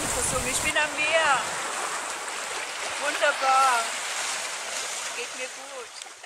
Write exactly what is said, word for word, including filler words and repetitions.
versungen. Ich bin am Meer. Wunderbar. Geht mir gut.